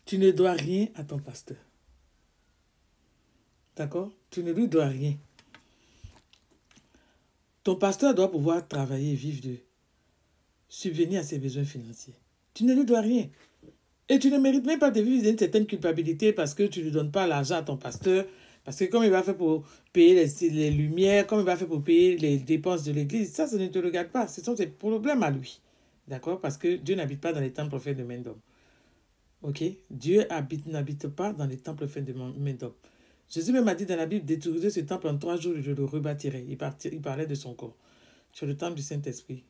Tu ne dois rien à ton pasteur. D'accord? Tu ne lui dois rien. Ton pasteur doit pouvoir travailler et vivre de subvenir à ses besoins financiers. Tu ne lui dois rien. Et tu ne mérites même pas de vivre une certaine culpabilité parce que tu ne donnes pas l'argent à ton pasteur. Parce que comme il va faire pour payer les lumières, comme il va faire pour payer les dépenses de l'église, ça ne te regarde pas. Ce sont des problèmes à lui. D'accord? Parce que Dieu n'habite pas dans les temples faits de main d'homme. Ok? Dieu n'habite pas dans les temples faits de main d'homme. Jésus même a dit dans la Bible, détruisez ce temple en 3 jours et je le rebâtirai. Il parlait de son corps. Tu es le temple du Saint-Esprit.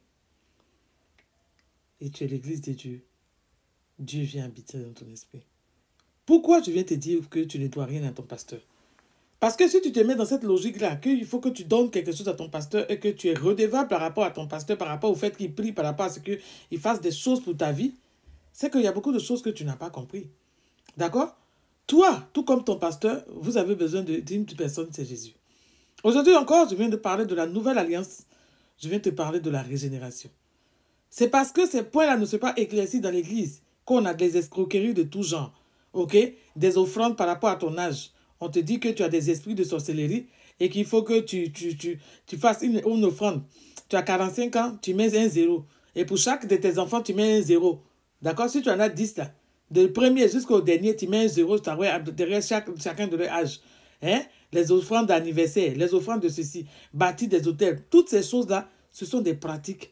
Et tu es l'église de Dieu. Dieu vient habiter dans ton esprit. Pourquoi je viens te dire que tu ne dois rien à ton pasteur? Parce que si tu te mets dans cette logique-là, qu'il faut que tu donnes quelque chose à ton pasteur et que tu es redevable par rapport à ton pasteur, par rapport au fait qu'il prie, par rapport à ce qu'il fasse des choses pour ta vie, c'est qu'il y a beaucoup de choses que tu n'as pas compris. D'accord? Toi, tout comme ton pasteur, vous avez besoin d'une personne, c'est Jésus. Aujourd'hui encore, je viens de parler de la nouvelle alliance. Je viens de te parler de la régénération. C'est parce que ces points-là ne sont pas éclaircis dans l'église qu'on a des escroqueries de tout genre. Ok? Des offrandes par rapport à ton âge. On te dit que tu as des esprits de sorcellerie et qu'il faut que tu fasses une offrande. Tu as 45 ans, tu mets un 0. Et pour chaque de tes enfants, tu mets un 0. D'accord? Si tu en as 10 là, du premier jusqu'au dernier, tu mets un 0 derrière chacun de leur âge. Hein? Les offrandes d'anniversaire, les offrandes de ceci, bâtir des hôtels, toutes ces choses-là, ce sont des pratiques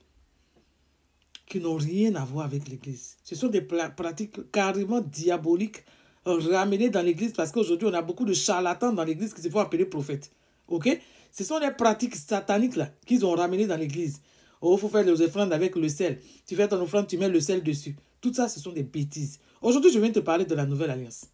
qui n'ont rien à voir avec l'église. Ce sont des pratiques carrément diaboliques ramenées dans l'église parce qu'aujourd'hui, on a beaucoup de charlatans dans l'église qui se font appeler prophètes. Ok? Ce sont des pratiques sataniques là qu'ils ont ramenées dans l'église. Oh, il faut faire les offrandes avec le sel. Tu fais ton offrande, tu mets le sel dessus. Tout ça, ce sont des bêtises. Aujourd'hui, je viens te parler de la nouvelle alliance.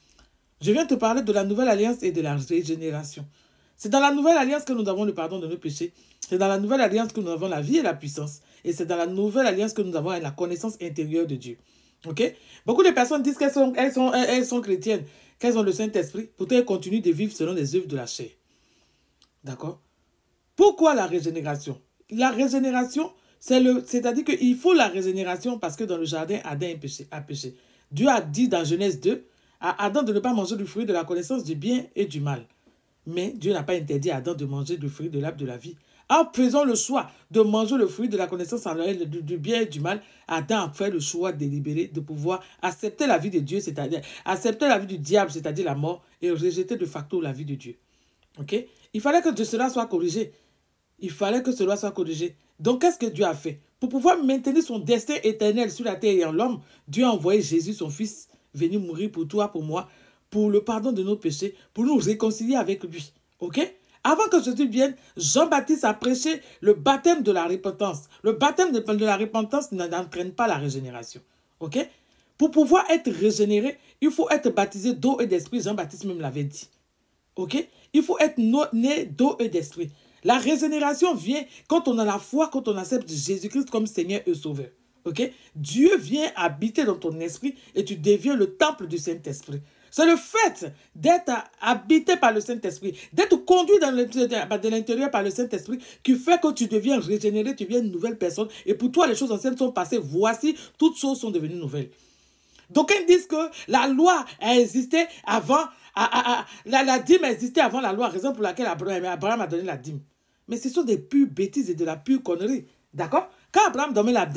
Je viens te parler de la nouvelle alliance et de la régénération. C'est dans la nouvelle alliance que nous avons le pardon de nos péchés. C'est dans la nouvelle alliance que nous avons la vie et la puissance. Et c'est dans la nouvelle alliance que nous avons la connaissance intérieure de Dieu. Ok? Beaucoup de personnes disent qu'elles sont chrétiennes, qu'elles ont le Saint-Esprit. Pourtant, elles continuent de vivre selon les œuvres de la chair. D'accord? Pourquoi la régénération? La régénération, c'est-à-dire qu'il faut la régénération parce que dans le jardin, Adam a péché. Dieu a dit dans Genèse 2 à Adam de ne pas manger du fruit de la connaissance du bien et du mal. Mais Dieu n'a pas interdit à Adam de manger du fruit de l'arbre de la vie. En faisant le choix de manger le fruit de la connaissance du bien et du mal, Adam a fait le choix délibéré de pouvoir accepter la vie de Dieu, c'est-à-dire accepter la vie du diable, c'est-à-dire la mort, et rejeter de facto la vie de Dieu. Ok? Il fallait que cela soit corrigé. Il fallait que cela soit corrigé. Donc, qu'est-ce que Dieu a fait? Pour pouvoir maintenir son destin éternel sur la terre et en l'homme, Dieu a envoyé Jésus, son fils, venir mourir pour toi, pour moi, pour le pardon de nos péchés, pour nous réconcilier avec lui. Ok? Avant que Jésus vienne, Jean-Baptiste a prêché le baptême de la repentance. Le baptême de la repentance n'entraîne pas la régénération. Ok? Pour pouvoir être régénéré, il faut être baptisé d'eau et d'esprit. Jean-Baptiste même l'avait dit. Ok? Il faut être né d'eau et d'esprit. La régénération vient quand on a la foi, quand on accepte Jésus-Christ comme Seigneur et Sauveur. Ok? Dieu vient habiter dans ton esprit et tu deviens le temple du Saint-Esprit. C'est le fait d'être habité par le Saint-Esprit, d'être conduit de l'intérieur par le Saint-Esprit qui fait que tu deviens régénéré, tu deviens une nouvelle personne. Et pour toi, les choses anciennes sont passées. Voici, toutes choses sont devenues nouvelles. Donc, ils disent que la loi a existé avant, la dîme existait avant la loi, raison pour laquelle Abraham a donné la dîme. Mais ce sont des pures bêtises et de la pure connerie. D'accord? Quand Abraham donnait la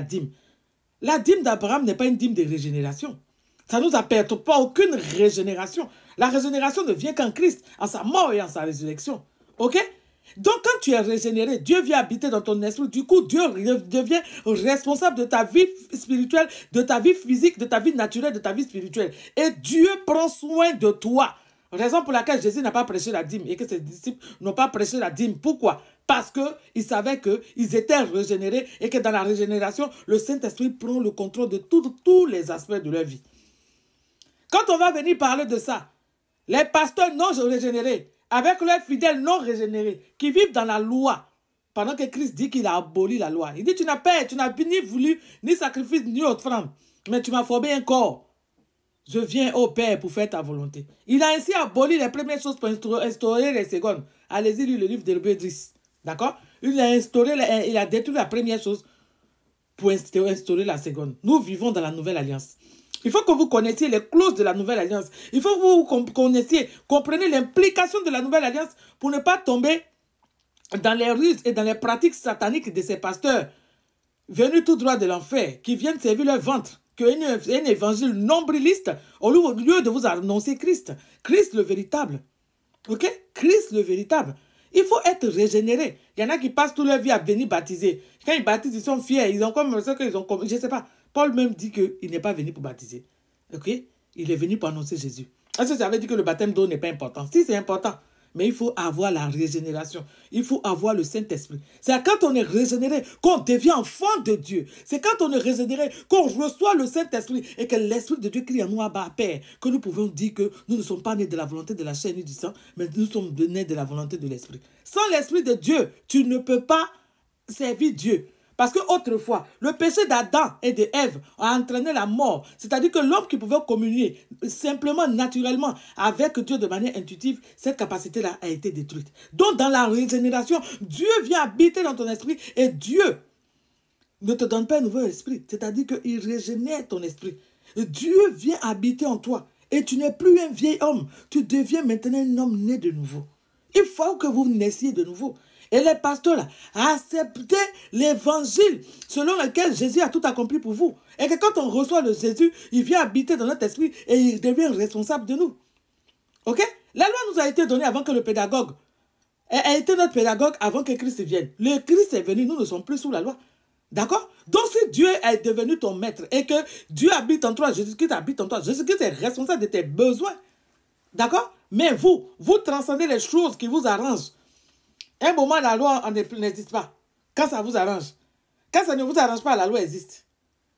dîme d'Abraham n'est pas une dîme de régénération. Ça ne nous apporte pas aucune régénération. La régénération ne vient qu'en Christ, en sa mort et en sa résurrection. Ok? Donc, quand tu es régénéré, Dieu vient habiter dans ton esprit. Du coup, Dieu devient responsable de ta vie spirituelle, de ta vie physique, de ta vie naturelle, de ta vie spirituelle. Et Dieu prend soin de toi. Raison pour laquelle Jésus n'a pas prêché la dîme et que ses disciples n'ont pas prêché la dîme. Pourquoi? Parce qu'ils savaient qu'ils étaient régénérés et que dans la régénération, le Saint-Esprit prend le contrôle de tous les aspects de leur vie. Quand on va venir parler de ça, les pasteurs non régénérés, avec leurs fidèles non régénérés, qui vivent dans la loi, pendant que Christ dit qu'il a aboli la loi. Il dit, tu n'as ni voulu, ni sacrifice, ni offrande, mais tu m'as formé un corps. Je viens au Père pour faire ta volonté. Il a ainsi aboli les premières choses pour instaurer les secondes. Allez-y, lire le livre d'Hébreux 10. D'accord? Il a détruit la première chose pour instaurer la seconde. Nous vivons dans la nouvelle alliance. Il faut que vous connaissiez les clauses de la nouvelle alliance. Il faut que vous connaissiez, compreniez l'implication de la nouvelle alliance pour ne pas tomber dans les ruses et dans les pratiques sataniques de ces pasteurs venus tout droit de l'enfer, qui viennent servir leur ventre, qui ont un évangile nombriliste au lieu de vous annoncer Christ. Christ le véritable. Ok? Christ le véritable. Il faut être régénéré. Il y en a qui passent toute leur vie à venir baptiser. Quand ils baptisent, ils sont fiers. Ils ont comme ça qu'ils ont comme. Je ne sais pas. Paul même dit qu'il n'est pas venu pour baptiser. Ok? Il est venu pour annoncer Jésus. Est-ce que ça veut dire que le baptême d'eau n'est pas important? Si, c'est important. Mais il faut avoir la régénération. Il faut avoir le Saint-Esprit. C'est quand on est régénéré qu'on devient enfant de Dieu. C'est quand on est régénéré qu'on reçoit le Saint-Esprit et que l'Esprit de Dieu crie en nous, Abba, Père, que nous pouvons dire que nous ne sommes pas nés de la volonté de la chair ni du sang, mais nous sommes nés de la volonté de l'Esprit. Sans l'Esprit de Dieu, tu ne peux pas servir Dieu. Parce que autrefois, le péché d'Adam et d'Ève a entraîné la mort. C'est-à-dire que l'homme qui pouvait communier simplement, naturellement, avec Dieu de manière intuitive, cette capacité-là a été détruite. Donc, dans la régénération, Dieu vient habiter dans ton esprit et Dieu ne te donne pas un nouveau esprit. C'est-à-dire qu'il régénère ton esprit. Dieu vient habiter en toi et tu n'es plus un vieil homme. Tu deviens maintenant un homme né de nouveau. Il faut que vous naissiez de nouveau. Et les pasteurs là, acceptez l'évangile selon lequel Jésus a tout accompli pour vous. Et que quand on reçoit le Jésus, il vient habiter dans notre esprit et il devient responsable de nous. Ok? La loi nous a été donnée avant que le pédagogue. Elle a été notre pédagogue avant que Christ vienne. Le Christ est venu, nous ne sommes plus sous la loi. D'accord? Donc si Dieu est devenu ton maître et que Dieu habite en toi, Jésus-Christ habite en toi, Jésus-Christ est responsable de tes besoins. D'accord? Mais vous transcendez les choses qui vous arrangent. Un moment, la loi n'existe pas. Quand ça vous arrange. Quand ça ne vous arrange pas, la loi existe.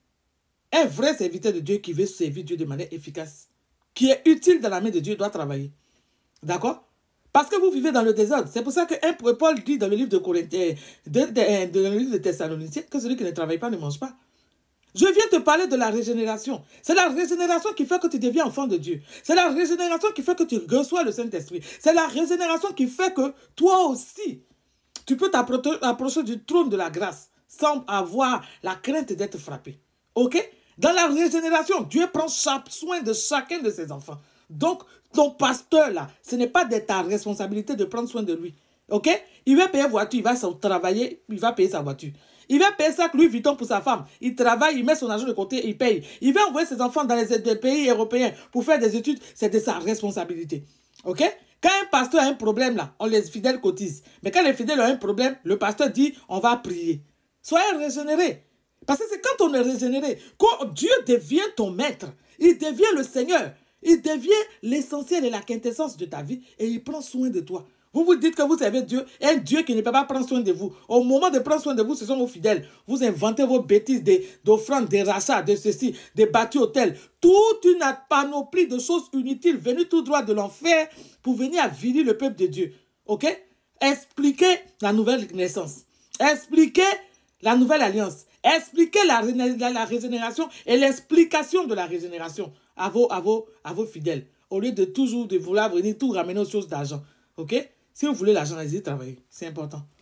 Un vrai serviteur de Dieu qui veut servir Dieu de manière efficace, qui est utile dans la main de Dieu, doit travailler. D'accord? Parce que vous vivez dans le désordre. C'est pour ça que Paul dit dans le livre de Corinthiens, dans le livre de Thessaloniciens, que celui qui ne travaille pas ne mange pas. Je viens te parler de la régénération. C'est la régénération qui fait que tu deviens enfant de Dieu. C'est la régénération qui fait que tu reçois le Saint-Esprit. C'est la régénération qui fait que toi aussi, tu peux t'approcher du trône de la grâce sans avoir la crainte d'être frappé. Ok? Dans la régénération, Dieu prend soin de chacun de ses enfants. Donc, ton pasteur là, ce n'est pas de ta responsabilité de prendre soin de lui. Ok? Il va payer voiture, il va travailler, il va payer sa voiture. Il va payer ça Louis Vuitton pour sa femme. Il travaille, il met son argent de côté, il paye. Il va envoyer ses enfants dans les pays européens pour faire des études. C'est de sa responsabilité. Ok? Quand un pasteur a un problème là, les fidèles cotisent. Mais quand les fidèles ont un problème, le pasteur dit, on va prier. Soyez régénérés. Parce que c'est quand on est régénéré, quand Dieu devient ton maître, il devient le Seigneur, il devient l'essentiel et la quintessence de ta vie et il prend soin de toi. Vous vous dites que vous servez Dieu, un Dieu qui ne peut pas prendre soin de vous. Au moment de prendre soin de vous, ce sont vos fidèles. Vous inventez vos bêtises d'offrandes, des rachats, de ceci, des bâtis hôtels. Toute une panoplie de choses inutiles venues tout droit de l'enfer pour venir avilir le peuple de Dieu. Ok? Expliquez la nouvelle naissance. Expliquez la nouvelle alliance. Expliquez la régénération et l'explication de la régénération à vos fidèles. Au lieu de toujours de vouloir venir tout ramener aux choses d'argent. Ok? Si vous voulez l'argent, allez-y travailler. C'est important.